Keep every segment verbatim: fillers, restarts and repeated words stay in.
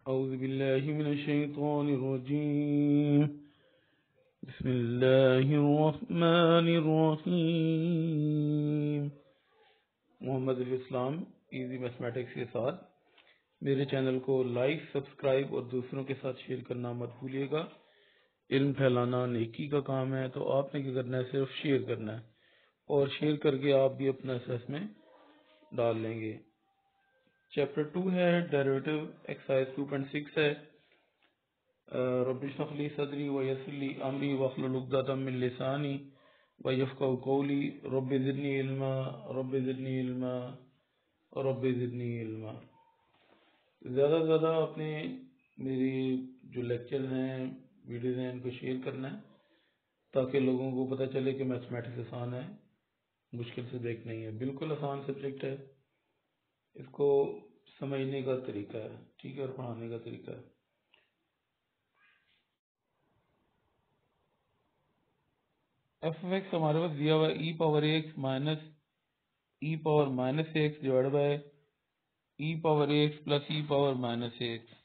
أعوذ بالله من الشيطان الرجيم بسم الله الرحمن الرحीम। Mohammad Islam easy mathematics के साथ मेरे चैनल को लाइक, सब्सक्राइब और दूसरों के साथ शेयर करना मत भूलिएगा। इल्म फैलाना नेकी का काम है, तो आपने क्या करना है, सिर्फ शेयर करना है और शेयर करके आप भी अपना असेस में डाल लेंगे। चैप्टर टू है derivative, exercise two point six है। रब्बि इश्रह ली सदरी व यस्सिर ली अमरी वहलुल उक़दतम मिन लिसानी व यफ़क़हू क़ौली रब्बि ज़िदनी इल्मा रब्बि ज़िदनी इल्मा रब्बि ज़िदनी इल्मा। ज़्यादा से ज़्यादा अपने मेरी जो लेक्चर हैं, वीडियोज़ हैं, इनको शेयर करना है ताकि लोगों को पता चले कि मैथमेटिक्स आसान है, मुश्किल सब्जेक्ट नहीं है। बिल्कुल आसान सब्जेक्ट है, इसको समझने का तरीका है, ठीक है, और पढ़ाने का तरीका है। एफ ऑफ एक्स हमारे पास दिया हुआ है e power x minus e power minus x divide by e power x plus e power minus x.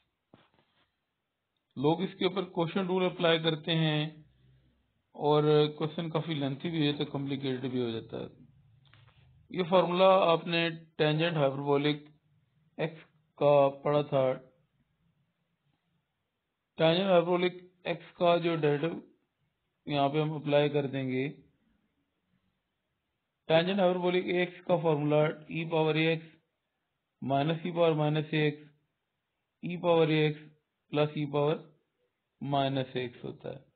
लोग इसके ऊपर क्वेश्चन रूल अप्लाई करते हैं और क्वेश्चन काफी लेंथी भी है तो कॉम्प्लिकेटेड भी हो जाता है। ये फार्मूला आपने टेंजेंट हाइपरबोलिक एक्स का पढ़ा था। टेंजेंट हाइपरबोलिक एक्स का जो डेरिवेटिव यहाँ पे हम अप्लाई कर देंगे, टेंजेंट हाइपरबोलिक एक्स का formula e power x minus e power minus x e power x plus e power minus x होता है।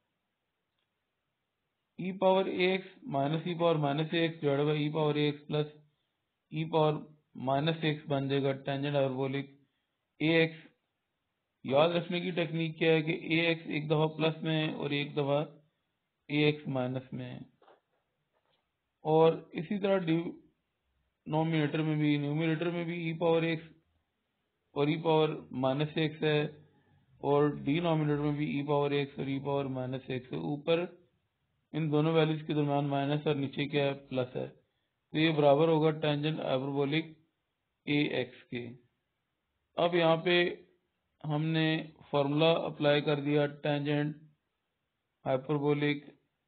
E power x minus e power minus x divide by e power x plus e power minus x बन जाएगा tangent hyperbolic a x. याद रखने की technique क्या है कि ए एक्स एक दफा प्लस में है और एक दफा ए एक्स माइनस में है। और इसी तरह डिनोमिनेटर में भी न्यूमिनेटर में भी ई पावर एक्स और ई पावर माइनस एक्स है और डिनोमिनेटर में भी ई पावर एक्स और ई पावर माइनस एक्स है। ऊपर इन दोनों वैल्यूज के दरम्यान माइनस और नीचे क्या है, प्लस है, तो ये बराबर होगा टेंजेंट हाइपरबोलिक ए एक्स के। अब यहाँ पे हमने फॉर्मूला अप्लाई कर दिया टेंजेंट हाइपरबोलिक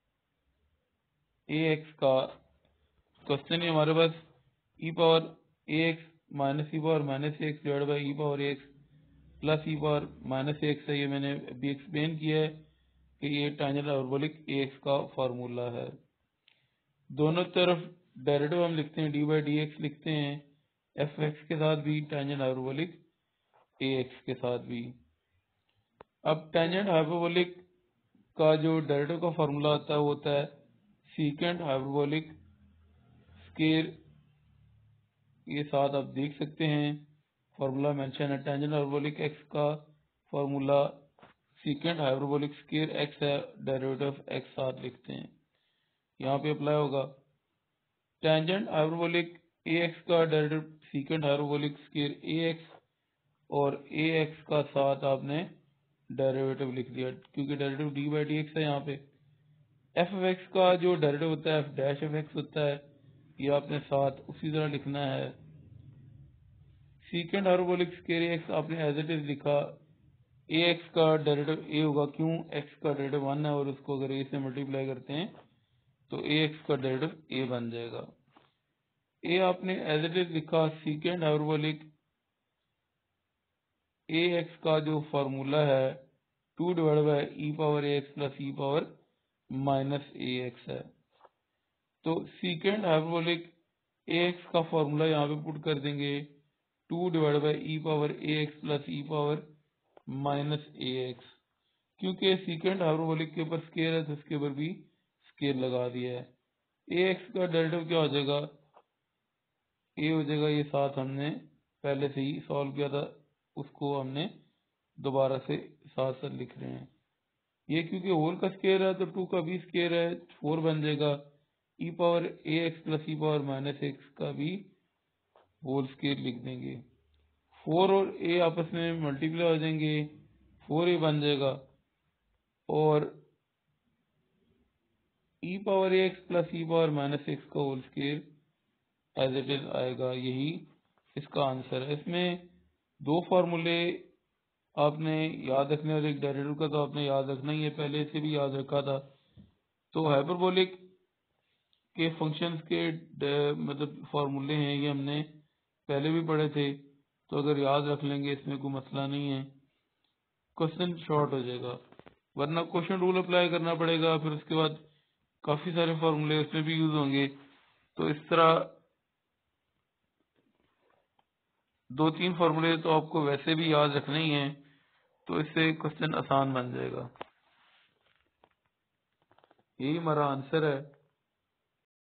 ए एक्स का। क्वेश्चन है हमारे पास e power a x minus e power minus x divide by e power x plus e power minus x है। ये मैंने अभी एक्सप्लेन किया है कि ये टेंजेंट हाइपरबोलिक ए एक्स का फार्मूला है। दोनों तरफ डेरिवेटिव हम लिखते हैं डी बाई डी एक्स लिखते हैं, एफ एक्स के साथ भी, टेंजेंट हाइपरबोलिक ए एक्स के साथ भी। अब टेंजेंट हाइपरबोलिक का जो डेरिवेटिव का फार्मूला आता है वो होता है सीकेंट हाइपरबोलिक स्केयर। ये साथ आप देख सकते हैं, फार्मूला मेंशन है। टेंजेंट हाइपरबोलिक एक्स का formula secant hyperbolic square x है, डेरिवेटिव एक्स साथ लिखते हैं, यहाँ पे अप्लाई होगा। टेंजेंट हाइपरबोलिक ए एक्स का derivative secant hyperbolic square a x और ए एक्स का साथ आपने डेरिवेटिव लिख दिया क्योंकि derivative d by d x है। यहाँ पे एफ ऑफ एक्स का जो डेरिवेटिव होता है एफ डैश ऑफ एक्स होता है, ये आपने साथ उसी तरह लिखना है। सीकेंट हाइपरबोलिक स्केयर एक्स आपने एज इट इज लिखा। ए एक्स का डेरिवेटिव ए होगा, क्यों, एक्स का डेरिवेटिव वन है और उसको अगर ए से मल्टीप्लाई करते हैं तो ए एक्स का डेरिवेटिव ए बन जाएगा। ए आपने एज इट इज लिखा। सीकेंट हाइपरबोलिक ए एक्स का जो फॉर्मूला है two divide by e power a x plus e power minus a x है। तो सीकेंट हाइपरबोलिक ए एक्स का फॉर्मूला यहाँ पे पुट कर देंगे two divide by e power a x plus e power minus a x. क्योंकि secant hyperbolic के ऊपर स्केयर है तो उसके ऊपर भी स्केयर लगा दिया है। ए एक्स का डेरिवेटिव क्या हो जाएगा, ए हो जाएगा, ये साथ हमने पहले से ही सॉल्व किया था, उसको हमने दोबारा से साथ साथ लिख रहे हैं। ये क्योंकि होल का स्केयर है तो टू का भी स्केयर है, फोर बन जाएगा। E power a x plus e power minus x का भी होल स्केयर लिख देंगे। फोर और ए आपस में मल्टीप्लाई हो जाएंगे, फोर ए बन जाएगा और e power a x plus e power minus x का whole square as it is आएगा। यही इसका आंसर है। इसमें दो फार्मूले आपने याद रखने, और एक डेरिवेटिव का तो आपने याद रखना ही है, पहले से भी याद रखा था। तो हाइपरबोलिक के फंक्शंस के मतलब फॉर्मूले हैं, ये हमने पहले भी पढ़े थे, तो अगर याद रख लेंगे इसमें कोई मसला नहीं है, क्वेश्चन शॉर्ट हो जाएगा। वरना क्वेश्चन रूल अप्लाई करना पड़ेगा, फिर उसके बाद काफी सारे फॉर्मूले उसमें भी यूज होंगे। तो इस तरह दो तीन फॉर्मूले तो आपको वैसे भी याद रखने ही हैं, तो इससे क्वेश्चन आसान बन जाएगा। यही हमारा आंसर है।